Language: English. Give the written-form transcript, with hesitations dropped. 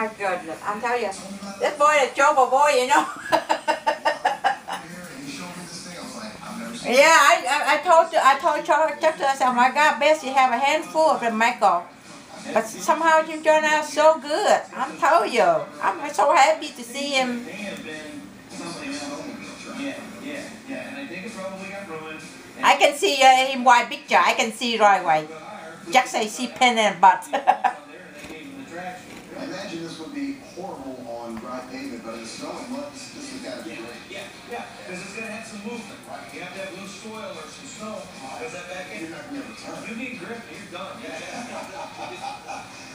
my goodness, I'm telling you, this boy is Jobo boy, you know. Yeah, I told Chuck, I said, oh my God, Bess, you have a handful of them, Michael. But somehow you turn out so good. I'm telling you, I'm so happy to see him. I can see him white picture. I can see right away. Jack says see pen and butt. I imagine this would be horrible on dry pavement, but in the snow and mud, this has got to be great. Yeah, because it's going to have some movement, right? You have to have loose soil or some snow, because that back end, You're not going to be able to turn. you need grip, you're done. Yeah.